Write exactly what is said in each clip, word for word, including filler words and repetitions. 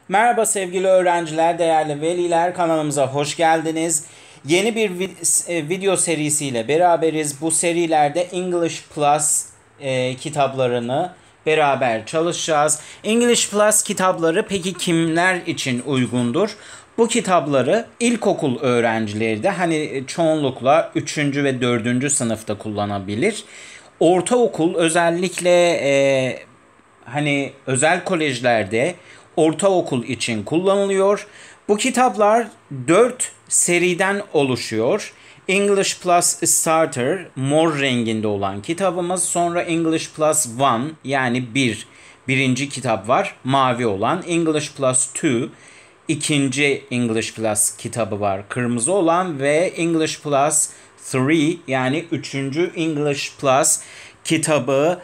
Merhaba sevgili öğrenciler, değerli veliler, kanalımıza hoş geldiniz. Yeni bir video serisiyle beraberiz. Bu serilerde English Plus e, kitaplarını beraber çalışacağız. English Plus kitapları peki kimler için uygundur? Bu kitapları ilkokul öğrencileri de hani çoğunlukla üçüncü ve dördüncü sınıfta kullanabilir. Ortaokul özellikle e, hani özel kolejlerde ortaokul için kullanılıyor. Bu kitaplar dört seriden oluşuyor. English Plus Starter mor renginde olan kitabımız. Sonra English Plus One yani bir birinci kitap var mavi olan. English Plus Two ikinci English Plus kitabı var kırmızı olan ve English Plus Three yani üçüncü English Plus kitabı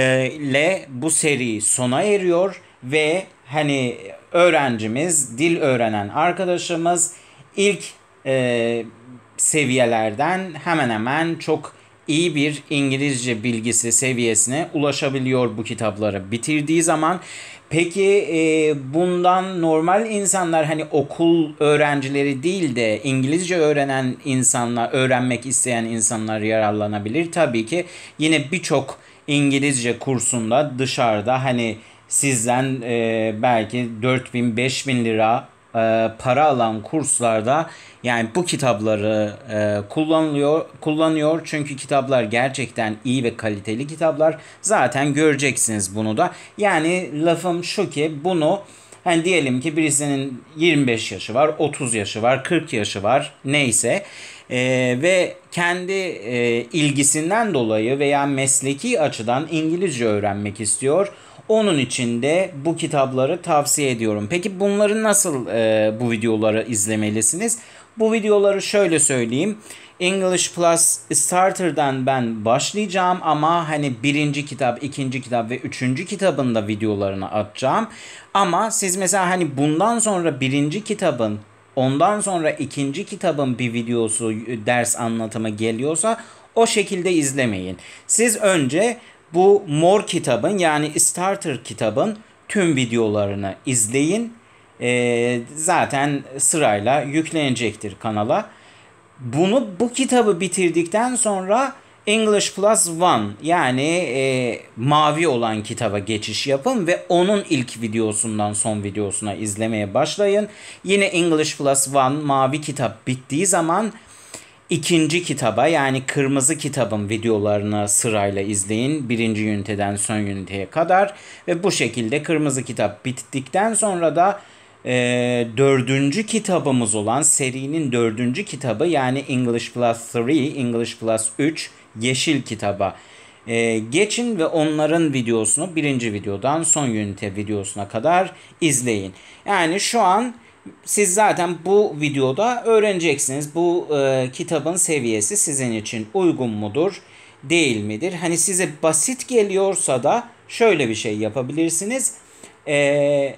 ile bu seri sona eriyor ve hani öğrencimiz, dil öğrenen arkadaşımız ilk e, seviyelerden hemen hemen çok iyi bir İngilizce bilgisi seviyesine ulaşabiliyor bu kitapları bitirdiği zaman. Peki e, bundan normal insanlar hani okul öğrencileri değil de İngilizce öğrenen insanlar, öğrenmek isteyen insanlar yararlanabilir. Tabii ki yine birçok İngilizce kursunda dışarıda hani sizden e, belki dört bin beş bin lira e, para alan kurslarda yani bu kitapları e, kullanılıyor kullanıyor çünkü kitaplar gerçekten iyi ve kaliteli kitaplar. Zaten göreceksiniz bunu da. Yani lafım şu ki bunu hani diyelim ki birisinin yirmi beş yaşı var, otuz yaşı var, kırk yaşı var neyse. Ee, ve kendi e, ilgisinden dolayı veya mesleki açıdan İngilizce öğrenmek istiyor. Onun için de bu kitapları tavsiye ediyorum. Peki bunları nasıl e, bu videoları izlemelisiniz? Bu videoları şöyle söyleyeyim. English Plus Starter'dan ben başlayacağım ama hani birinci kitap, ikinci kitap ve üçüncü kitabın da videolarını atacağım. Ama siz mesela hani bundan sonra birinci kitabın, ondan sonra ikinci kitabın bir videosu, ders anlatımı geliyorsa o şekilde izlemeyin. Siz önce bu mor kitabın yani Starter kitabın tüm videolarını izleyin. Ee, zaten sırayla yüklenecektir kanala. Bunu bu kitabı bitirdikten sonra English Plus One yani e, mavi olan kitaba geçiş yapın ve onun ilk videosundan son videosuna izlemeye başlayın. Yine English Plus One mavi kitap bittiği zaman ikinci kitaba yani kırmızı kitabın videolarını sırayla izleyin. Birinci üniteden son üniteye kadar ve bu şekilde kırmızı kitap bittikten sonra da e, dördüncü kitabımız olan serinin dördüncü kitabı yani English Plus Three, English Plus Üç yeşil kitaba e, geçin ve onların videosunu birinci videodan son ünite videosuna kadar izleyin. Yani şu an siz zaten bu videoda öğreneceksiniz. Bu e, kitabın seviyesi sizin için uygun mudur, değil midir? Hani size basit geliyorsa da şöyle bir şey yapabilirsiniz. E,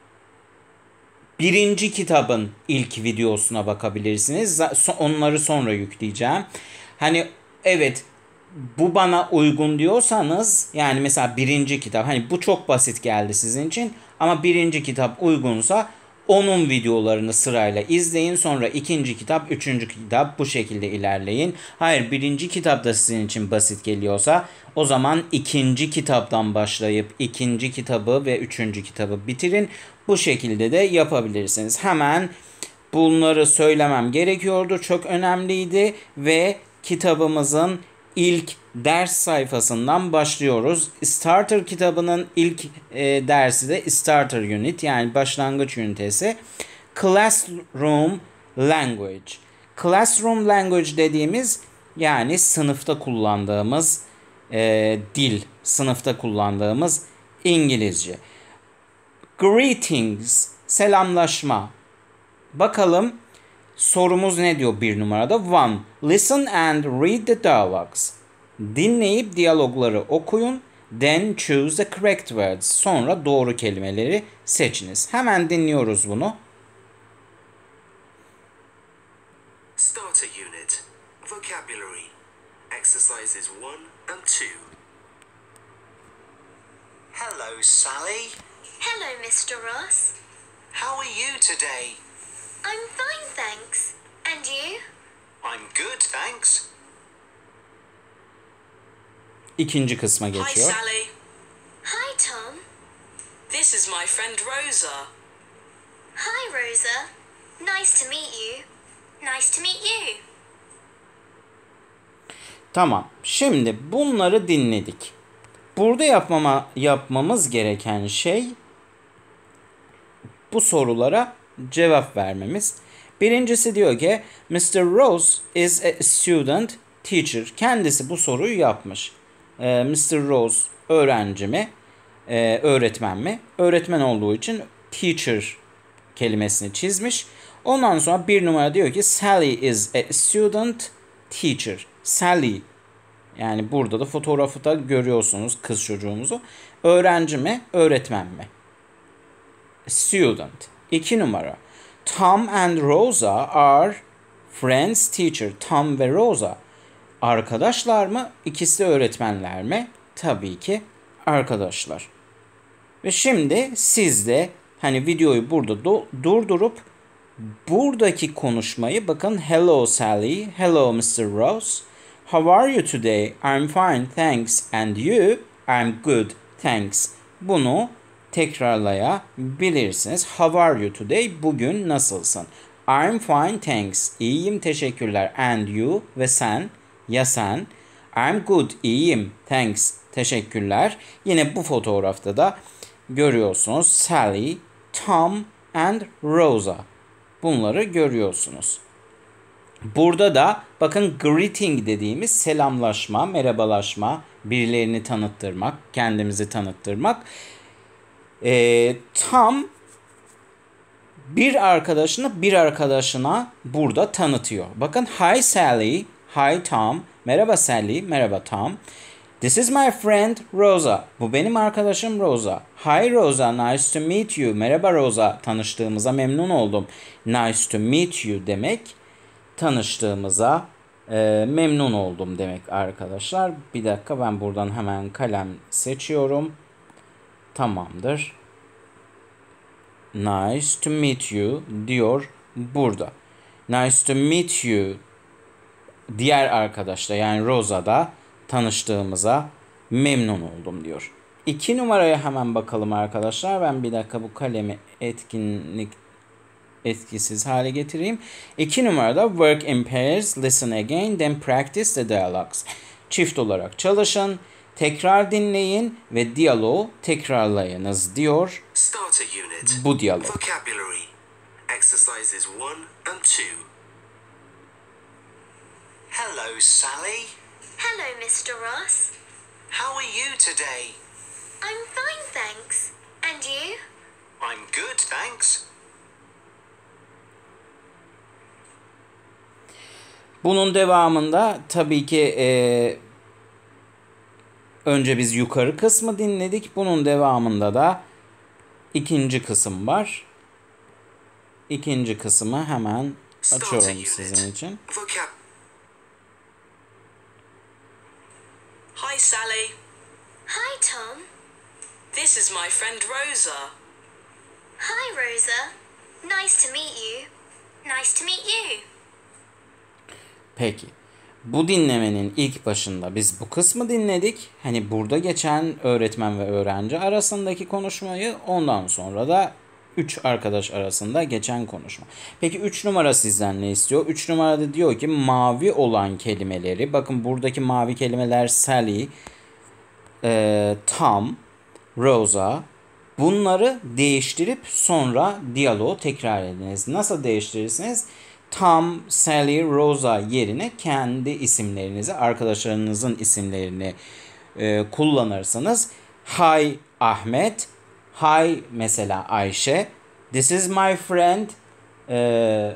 birinci kitabın ilk videosuna bakabilirsiniz. Onları sonra yükleyeceğim. Hani evet bu bana uygun diyorsanız yani mesela birinci kitap hani bu çok basit geldi sizin için ama birinci kitap uygunsa onun videolarını sırayla izleyin. Sonra ikinci kitap, üçüncü kitap bu şekilde ilerleyin. Hayır birinci kitap da sizin için basit geliyorsa o zaman ikinci kitaptan başlayıp ikinci kitabı ve üçüncü kitabı bitirin. Bu şekilde de yapabilirsiniz. Hemen bunları söylemem gerekiyordu. Çok önemliydi ve kitabımızın ilk ders sayfasından başlıyoruz. Starter kitabının ilk e, dersi de Starter Unit yani başlangıç ünitesi. Classroom Language. Classroom Language dediğimiz yani sınıfta kullandığımız e, dil, sınıfta kullandığımız İngilizce. Greetings, selamlaşma. Bakalım sorumuz ne diyor bir numarada? One. Listen and read the dialogues. Dinleyip diyalogları okuyun. Then choose the correct words. Sonra doğru kelimeleri seçiniz. Hemen dinliyoruz bunu. Starter Unit. Vocabulary. Exercises one and two. Hello, Sally. Hello, Mister Ross. How are you today? I'm fine, thanks. And you? I'm good, thanks. İkinci kısma Hi, geçiyor. Sally. Hi, Tom. This is my friend Rosa. Hi, Rosa. Nice to meet you. Nice to meet you. Tamam. Şimdi bunları dinledik. Burada yapmama, yapmamız gereken şey bu sorulara cevap vermemiz. Birincisi diyor ki mister Rose is a student teacher. Kendisi bu soruyu yapmış. Ee, mister Rose öğrenci mi? Ee, öğretmen mi? Öğretmen olduğu için teacher kelimesini çizmiş. Ondan sonra bir numara diyor ki Sally is a student teacher. Sally, yani burada da fotoğrafı da görüyorsunuz kız çocuğumuzu. Öğrenci mi? Öğretmen mi? Student. İki numara. Tom and Rosa are friends teacher. Tom ve Rosa arkadaşlar mı? İkisi de öğretmenler mi? Tabii ki arkadaşlar. Ve şimdi siz de hani videoyu burada do- durdurup buradaki konuşmayı bakın. Hello Sally. Hello mister Rose. How are you today? I'm fine, thanks. And you? I'm good, thanks. Bunu tekrarlayabilirsiniz. How are you today? Bugün nasılsın? I'm fine, thanks. İyiyim, teşekkürler. And you? Ve sen? Ya sen? I'm good, iyiyim. Thanks, teşekkürler. Yine bu fotoğrafta da görüyorsunuz. Sally, Tom and Rosa. Bunları görüyorsunuz. Burada da bakın greeting dediğimiz selamlaşma, merhabalaşma, birilerini tanıttırmak, kendimizi tanıttırmak. Ee, Tom bir arkadaşını bir arkadaşına burada tanıtıyor. Bakın hi Sally, hi Tom, merhaba Sally, merhaba Tom. This is my friend Rosa. Bu benim arkadaşım Rosa. Hi Rosa, nice to meet you. Merhaba Rosa, tanıştığımıza memnun oldum. Nice to meet you demek tanıştığımıza e, memnun oldum demek arkadaşlar. Bir dakika, ben buradan hemen kalem seçiyorum. Tamamdır. Nice to meet you diyor burada. Nice to meet you diğer arkadaşla yani Rosa'da tanıştığımıza memnun oldum diyor. İki numaraya hemen bakalım arkadaşlar. Ben bir dakika bu kalemi etkinlik etkisiz hale getireyim. İki numarada work in pairs, listen again, then practice the dialogues. Çift olarak çalışın, tekrar dinleyin ve diyaloğu tekrarlayınız diyor. Starter unit. Bu diyalog. Vocabulary. Exercises one and two. Hello, Sally. Hello, mister Ross. How are you today? I'm fine, thanks. And you? I'm good, thanks. Bunun devamında tabii ki e, önce biz yukarı kısmı dinledik. Bunun devamında da ikinci kısım var. İkinci kısmı hemen açıyorum sizin için. Vocab. Hi, Sally. Hi, Tom. This is my friend Rosa. Hi, Rosa. Nice to meet you. Nice to meet you. Peki. Bu dinlemenin ilk başında biz bu kısmı dinledik. Hani burada geçen öğretmen ve öğrenci arasındaki konuşmayı, ondan sonra da üç arkadaş arasında geçen konuşma. Peki üç numara sizden ne istiyor? üç numarada diyor ki mavi olan kelimeleri, bakın buradaki mavi kelimeler Sally, e, Tom, Rosa, bunları değiştirip sonra diyaloğu tekrar ediniz. Nasıl değiştirirsiniz? Tom, Sally, Rosa yerine kendi isimlerinizi, arkadaşlarınızın isimlerini e, kullanırsanız Hi Ahmet, Hi mesela Ayşe, This is my friend e,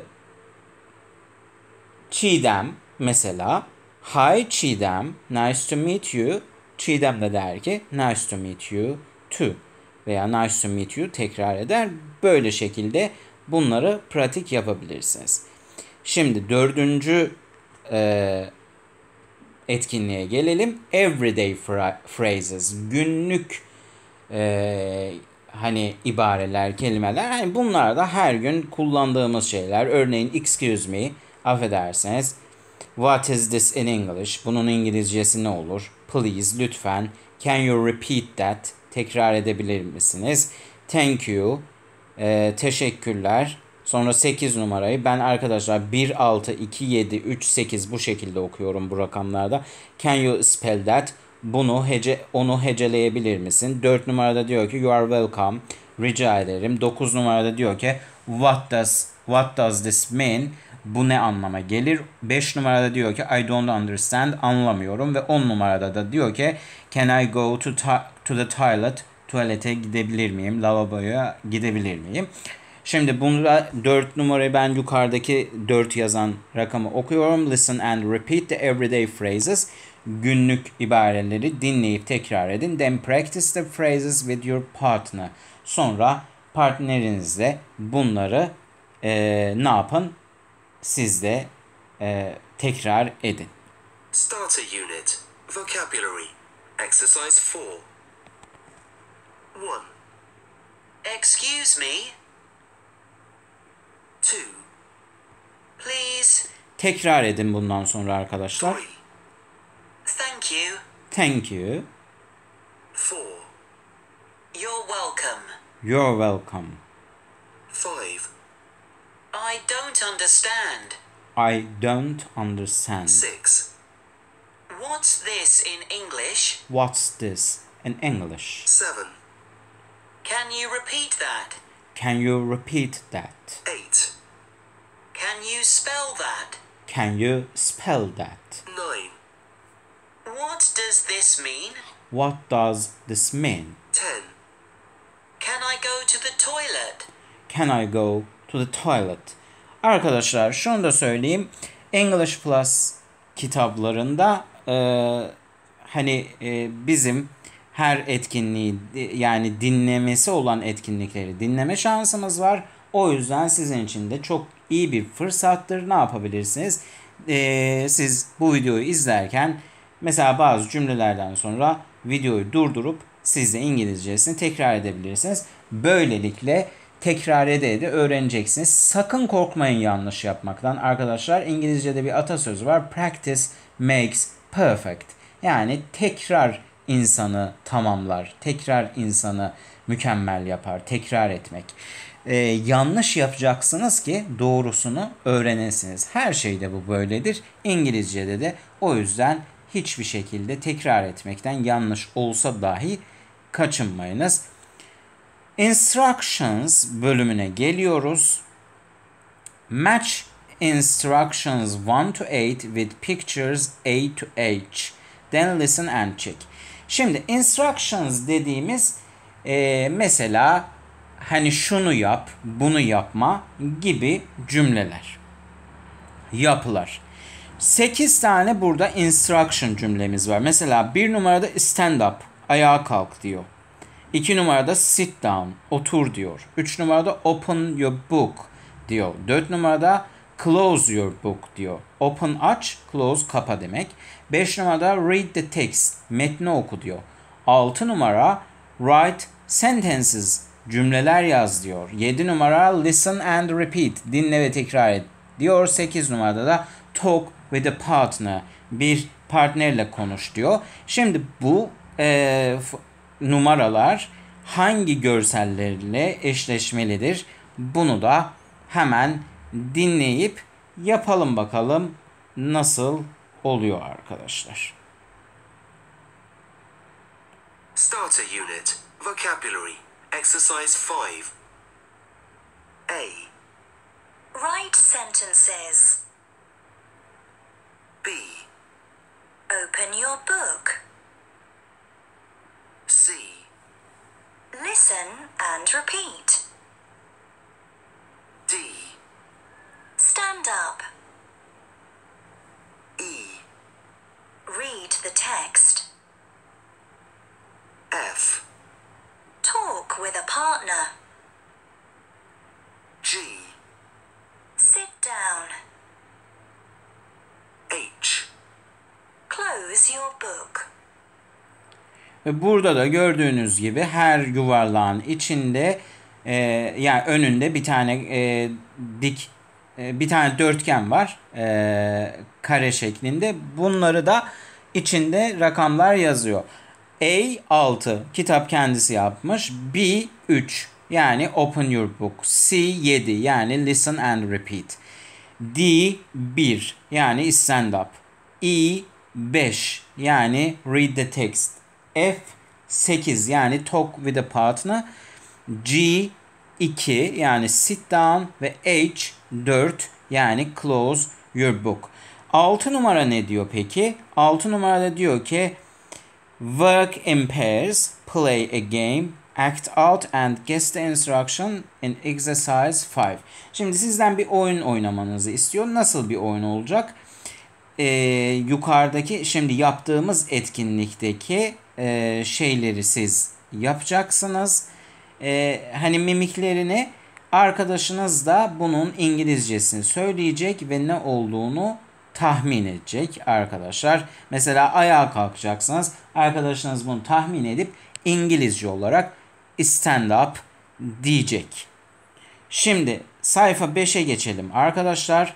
Çiğdem mesela. Hi Çiğdem, nice to meet you. Çiğdem de der ki nice to meet you too. Veya nice to meet you tekrar eder. Böyle şekilde bunları pratik yapabilirsiniz. Şimdi dördüncü e, etkinliğe gelelim. Everyday phrases. Günlük e, hani ibareler, kelimeler. Hani bunlar da her gün kullandığımız şeyler. Örneğin excuse me, affedersiniz. What is this in English? Bunun İngilizcesi ne olur? Please, lütfen. Can you repeat that? Tekrar edebilir misiniz? Thank you. Ee, teşekkürler. Sonra sekiz numarayı ben arkadaşlar bir, altı, iki, yedi, üç, sekiz bu şekilde okuyorum bu rakamlarda. Can you spell that? Bunu hece onu heceleyebilir misin? dört numarada diyor ki you are welcome. Rica ederim. dokuz numarada diyor ki what does what does this mean? Bu ne anlama gelir? beş numarada diyor ki I don't understand. Anlamıyorum. Ve on numarada da diyor ki can I go to, to the toilet? Tuvalete gidebilir miyim? Lavaboya gidebilir miyim? Şimdi bunda dört numarayı ben yukarıdaki dört yazan rakamı okuyorum. Listen and repeat the everyday phrases. Günlük ibareleri dinleyip tekrar edin. Then practice the phrases with your partner. Sonra partnerinizle bunları e, ne yapın? Siz de e, tekrar edin. Starter Unit. Vocabulary. Exercise four. one. Excuse me. two. Please. Tekrar edin bundan sonra arkadaşlar. three. Thank you. Thank you. four. You're welcome. You're welcome. five. I don't understand. I don't understand. six. What's this in English? What's this in English? seven. Can you repeat that? Can you repeat that? eight. Can you spell that? Can you spell that? nine. What does this mean? What does this mean? ten. Can I go to the toilet? Can I go to the toilet? Arkadaşlar şunu da söyleyeyim. English Plus kitaplarında e, hani e, bizim her etkinliği yani dinlemesi olan etkinlikleri dinleme şansımız var. O yüzden sizin için de çok iyi bir fırsattır. Ne yapabilirsiniz? E, siz bu videoyu izlerken mesela bazı cümlelerden sonra videoyu durdurup siz de İngilizcesini tekrar edebilirsiniz. Böylelikle tekrar ede ede öğreneceksiniz. Sakın korkmayın yanlış yapmaktan. Arkadaşlar İngilizce'de bir atasözü var. Practice makes perfect. Yani tekrar insanı tamamlar. Tekrar insanı mükemmel yapar. Tekrar etmek. Ee, yanlış yapacaksınız ki doğrusunu öğrenesiniz. Her şeyde bu böyledir. İngilizce'de de o yüzden hiçbir şekilde tekrar etmekten yanlış olsa dahi kaçınmayınız. Instructions bölümüne geliyoruz. Match instructions one to eight with pictures A to H. Then listen and check. Şimdi instructions dediğimiz e, mesela hani şunu yap, bunu yapma gibi cümleler. Yapılar. sekiz tane burada instruction cümlemiz var. Mesela bir numarada stand up, ayağa kalk diyor. iki numarada sit down, otur diyor. üç numarada open your book diyor. dört numarada close your book diyor. Open aç, close kapa demek. beş numarada read the text, metni oku diyor. altı numara write sentences, cümleler yaz diyor. yedi numara listen and repeat, dinle ve tekrar et diyor. sekiz numarada da talk with a partner, bir partnerle konuş diyor. Şimdi bu e, numaralar hangi görsellerle eşleşmelidir? Bunu da hemen dinleyip yapalım bakalım nasıl oluyor arkadaşlar. Starter Unit. Vocabulary. Exercise five. A. Write sentences. B. Open your book. C. Listen and repeat. D. Stand up. E. Read the text. F. Talk with a partner. G. Sit down. H. Close your book. Ve burada da gördüğünüz gibi her yuvarlağın içinde e, yani önünde bir tane e, dik e, bir tane dörtgen var. E, kare şeklinde. Bunları da içinde rakamlar yazıyor. A altı. Kitap kendisi yapmış. B üç. Yani open your book. C yedi. Yani listen and repeat. D bir. Yani stand up. E beş. Yani read the text. F sekiz. Yani talk with a partner. G iki. Yani sit down. Ve H dört. Yani close your book. altı numara ne diyor peki? altı numarada diyor ki work in pairs, play a game, act out and guess the instruction in exercise five. Şimdi sizden bir oyun oynamanızı istiyor. Nasıl bir oyun olacak? Ee, yukarıdaki şimdi yaptığımız etkinlikteki e, şeyleri siz yapacaksınız. Ee, hani mimiklerini arkadaşınız da bunun İngilizcesini söyleyecek ve ne olduğunu tahmin edecek arkadaşlar. Mesela ayağa kalkacaksınız. Arkadaşınız bunu tahmin edip İngilizce olarak stand up diyecek. Şimdi sayfa beşe geçelim arkadaşlar.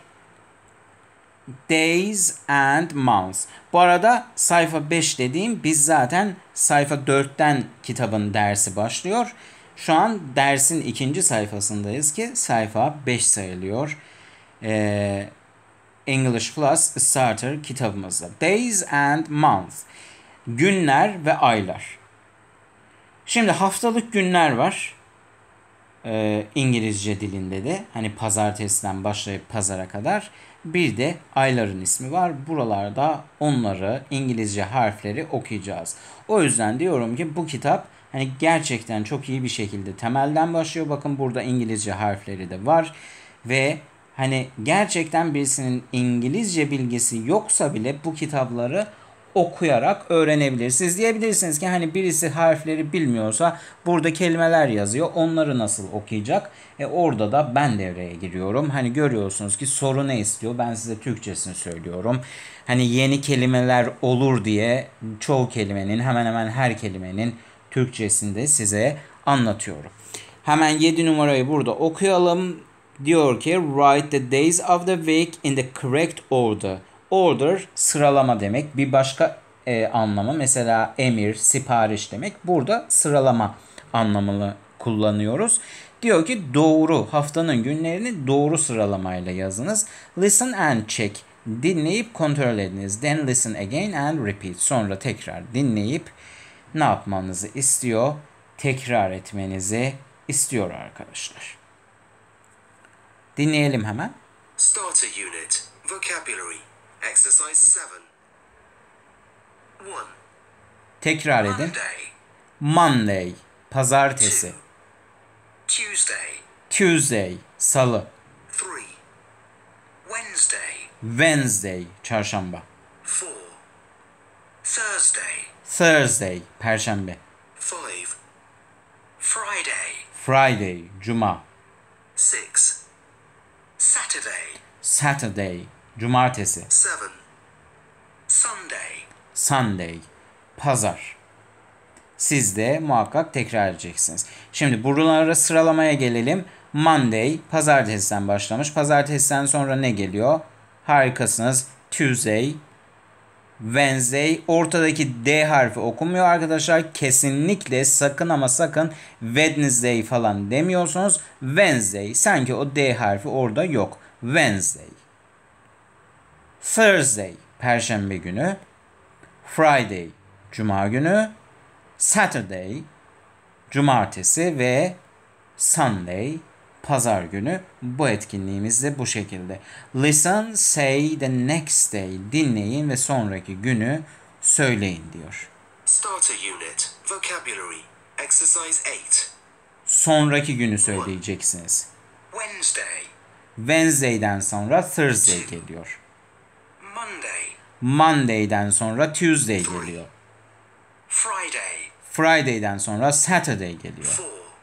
Days and months. Bu arada sayfa beş dediğim biz zaten sayfa dörtten kitabın dersi başlıyor. Şu an dersin ikinci sayfasındayız ki sayfa beş sayılıyor. Ee, English Plus Starter kitabımızda. Days and months. Günler ve aylar. Şimdi haftalık günler var. Ee, İngilizce dilinde de. Hani pazartesiden başlayıp pazara kadar. Bir de ayların ismi var. Buralarda onları İngilizce harfleri okuyacağız. O yüzden diyorum ki bu kitap hani gerçekten çok iyi bir şekilde temelden başlıyor. Bakın burada İngilizce harfleri de var. Ve hani gerçekten birisinin İngilizce bilgisi yoksa bile bu kitapları okuyarak öğrenebilir. Siz diyebilirsiniz ki hani birisi harfleri bilmiyorsa burada kelimeler yazıyor. Onları nasıl okuyacak? E orada da ben devreye giriyorum. Hani görüyorsunuz ki soru ne istiyor? Ben size Türkçesini söylüyorum. Hani yeni kelimeler olur diye çoğu kelimenin hemen hemen her kelimenin Türkçesinde size anlatıyorum. Hemen yedi numarayı burada okuyalım. Diyor ki write the days of the week in the correct order. Order sıralama demek. Bir başka e, anlamı mesela emir, sipariş demek. Burada sıralama anlamını kullanıyoruz. Diyor ki doğru haftanın günlerini doğru sıralamayla yazınız. Listen and check. Dinleyip kontrol ediniz. Then listen again and repeat. Sonra tekrar dinleyip ne yapmanızı istiyor? Tekrar etmenizi istiyor arkadaşlar. Dinleyelim hemen. Starter Unit. Vocabulary. Exercise seven. one. Tekrar edin. Monday. Monday, pazartesi. Tuesday. Tuesday, salı. three. Wednesday. Wednesday, çarşamba. four. Thursday. Thursday, perşembe. five. Friday. Friday, cuma. six. Saturday. Saturday, cumartesi. seven. Sunday. Sunday, pazar. Siz de muhakkak tekrar edeceksiniz. Şimdi buralara sıralamaya gelelim. Monday, pazartesiden başlamış. Pazartesiden sonra ne geliyor? Harikasınız. Tuesday, Wednesday. Ortadaki D harfi okunmuyor arkadaşlar. Kesinlikle sakın ama sakın Wednesday falan demiyorsunuz. Wednesday. Sanki o D harfi orada yok. Wednesday. Thursday. Perşembe günü. Friday. Cuma günü. Saturday. Cumartesi ve Sunday. Pazar günü. Bu etkinliğimiz de bu şekilde. Listen, say the next day. Dinleyin ve sonraki günü söyleyin diyor. Starter Unit. Vocabulary. Exercise eight. Sonraki günü söyleyeceksiniz. Wednesday. Wednesday'den sonra Thursday geliyor. Monday. Monday'den sonra Tuesday geliyor. Friday. Friday'den sonra Saturday geliyor. four.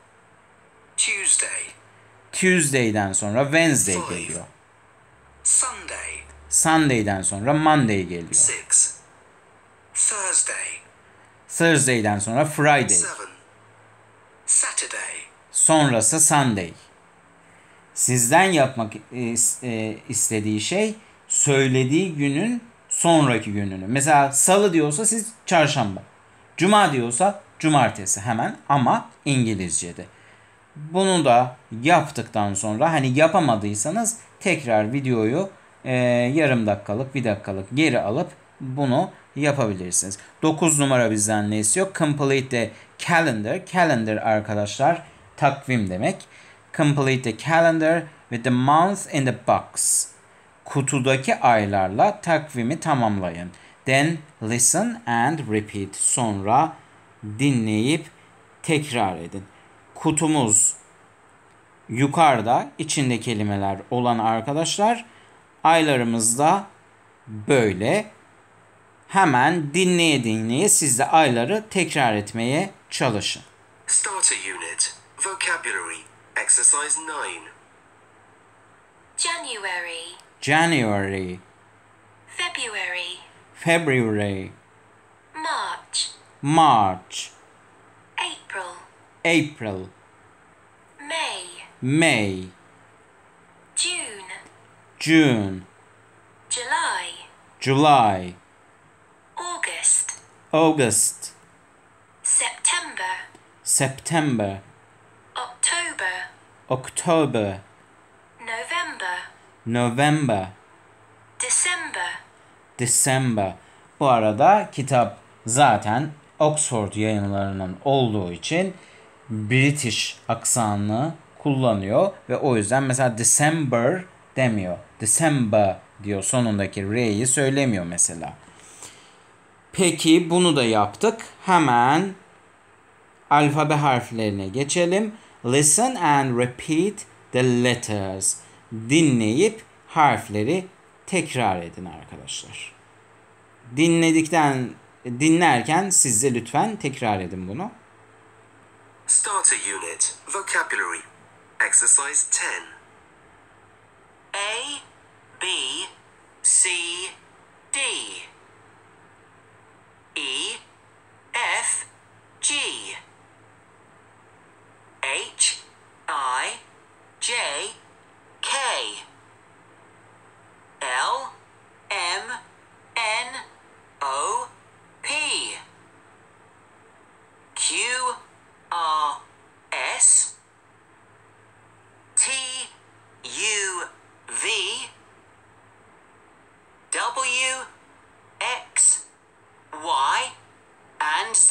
Tuesday. Tuesday'den sonra Wednesday geliyor. Sunday. Sunday'den sonra Monday geliyor. six. Thursday. Thursday'den sonra Friday. seven. Saturday. Sonrası Sunday. Sizden yapmak e, istediği şey söylediği günün sonraki gününü. Mesela salı diyorsa siz çarşamba. Cuma diyorsa cumartesi hemen ama İngilizce'de. Bunu da yaptıktan sonra hani yapamadıysanız tekrar videoyu e, yarım dakikalık bir dakikalık geri alıp bunu yapabilirsiniz. dokuz numara bizden ne istiyor? Complete the calendar. Calendar arkadaşlar takvim demek. Complete the calendar with the month in the box. Kutudaki aylarla takvimi tamamlayın. Then listen and repeat. Sonra dinleyip tekrar edin. Kutumuz yukarıda, içinde kelimeler olan arkadaşlar. Aylarımız da böyle. Hemen dinleye dinleye siz de ayları tekrar etmeye çalışın. Starter unit. Vocabulary. Exercise nine. January, January, February, February, March, March, April, April, May, May, June, June, July, July, August, August, September, September, October, October, November, November, December, December. Bu arada kitap zaten Oxford yayınlarının olduğu için British aksanını kullanıyor ve o yüzden mesela December demiyor. December diyor, sonundaki R'yi söylemiyor mesela. Peki bunu da yaptık. Hemen alfabe harflerine geçelim. Listen and repeat the letters. Dinleyip harfleri tekrar edin arkadaşlar. Dinledikten dinlerken siz de lütfen tekrar edin bunu. Starter unit. Vocabulary. Exercise ten. A, B, C, D. E, F, G. H, I, J, K. L, M, N, O, P. Q, R, S. T, U, V. W, X, Y, and Z.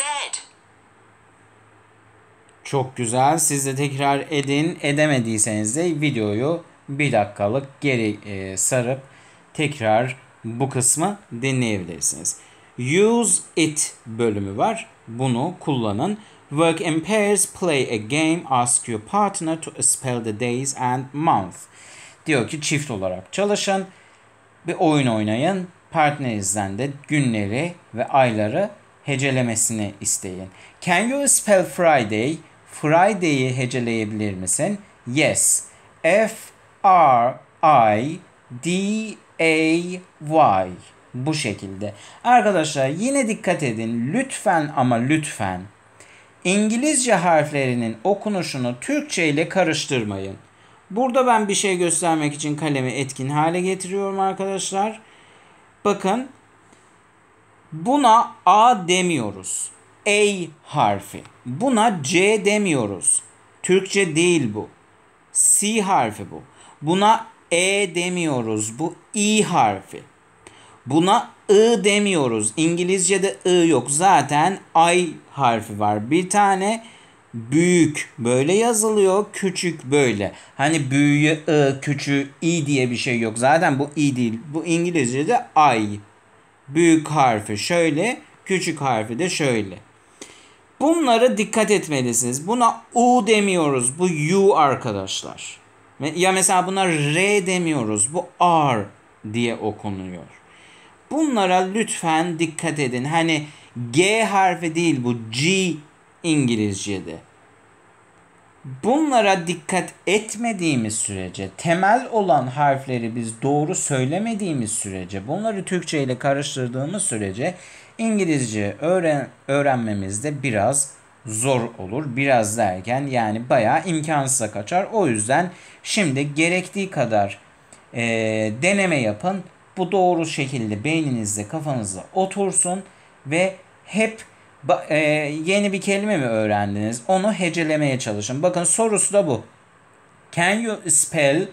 Çok güzel. Siz de tekrar edin. Edemediyseniz de videoyu bir dakikalık geri e, sarıp tekrar bu kısmı dinleyebilirsiniz. Use it bölümü var. Bunu kullanın. Work in pairs, play a game, ask your partner to spell the days and month. Diyor ki çift olarak çalışın. Bir oyun oynayın. Partnerinizden de günleri ve ayları hecelemesini isteyin. Can you spell Friday? Friday'i heceleyebilir misin? Yes. F R I D A Y. Bu şekilde. Arkadaşlar yine dikkat edin. Lütfen ama lütfen İngilizce harflerinin okunuşunu Türkçe ile karıştırmayın. Burada ben bir şey göstermek için kalemi etkin hale getiriyorum arkadaşlar. Bakın. Buna A demiyoruz. A harfi. Buna C demiyoruz. Türkçe değil bu. C harfi bu. Buna E demiyoruz. Bu I harfi. Buna I demiyoruz. İngilizce'de I yok. Zaten I harfi var. Bir tane büyük böyle yazılıyor. Küçük böyle. Hani büyüğü I, küçüğü I diye bir şey yok. Zaten bu I değil. Bu İngilizce'de I. Büyük harfi şöyle. Küçük harfi de şöyle. Bunlara dikkat etmelisiniz. Buna U demiyoruz. Bu U arkadaşlar. Ya mesela buna R demiyoruz. Bu R diye okunuyor. Bunlara lütfen dikkat edin. Hani G harfi değil, bu G İngilizce'de. Bunlara dikkat etmediğimiz sürece, temel olan harfleri biz doğru söylemediğimiz sürece, bunları Türkçe ile karıştırdığımız sürece İngilizce öğren öğrenmemizde biraz zor olur. Biraz derken yani bayağı imkansıza kaçar. O yüzden şimdi gerektiği kadar e, deneme yapın. Bu doğru şekilde beyninizde, kafanızda otursun ve hep e, yeni bir kelime mi öğrendiniz? Onu hecelemeye çalışın. Bakın sorusu da bu. Can you spell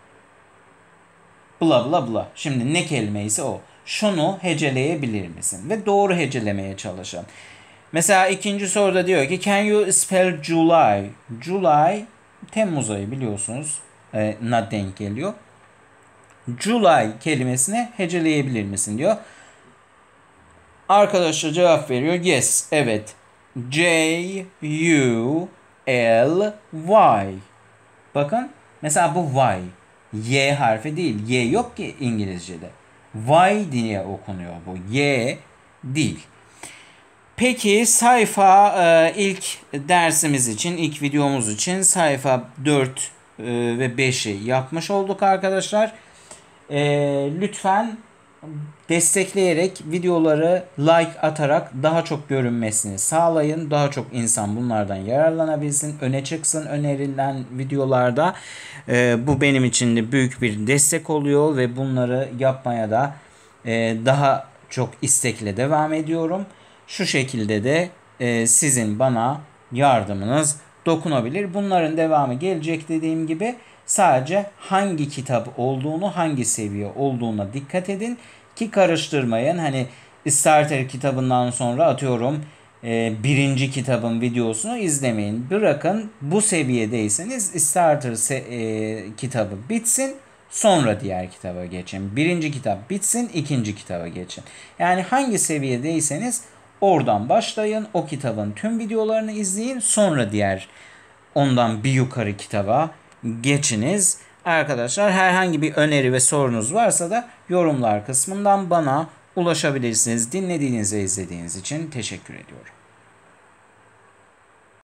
bla bla bla. Şimdi ne kelimeyse o. Şunu heceleyebilir misin? Ve doğru hecelemeye çalışın. Mesela ikinci soruda diyor ki can you spell July? July Temmuz ayı biliyorsunuz. E, na denk geliyor. July kelimesini heceleyebilir misin diyor. Arkadaşlar cevap veriyor. Yes, evet. J U L Y. Bakın mesela bu Y. Y harfi değil. Y yok ki İngilizce'de. Y diye okunuyor bu. Y değil. Peki sayfa e, ilk dersimiz için, ilk videomuz için sayfa dört e, ve beşi yapmış olduk arkadaşlar. E, lütfen destekleyerek videoları like atarak daha çok görünmesini sağlayın. Daha çok insan bunlardan yararlanabilsin. Öne çıksın önerilen videolarda. E, bu benim için de büyük bir destek oluyor ve bunları yapmaya da e, daha çok istekle devam ediyorum. Şu şekilde de e, sizin bana yardımınız dokunabilir. Bunların devamı gelecek dediğim gibi. Sadece hangi kitap olduğunu, hangi seviye olduğuna dikkat edin ki karıştırmayın. Hani Starter kitabından sonra atıyorum e, birinci kitabın videosunu izlemeyin. Bırakın bu seviyedeyseniz Starter se- e, kitabı bitsin. Sonra diğer kitaba geçin. Birinci kitap bitsin, ikinci kitaba geçin. Yani hangi seviyedeyseniz oradan başlayın. O kitabın tüm videolarını izleyin. Sonra diğer ondan bir yukarı kitaba geçiniz. Arkadaşlar herhangi bir öneri ve sorunuz varsa da yorumlar kısmından bana ulaşabilirsiniz. Dinlediğiniz ve izlediğiniz için teşekkür ediyorum.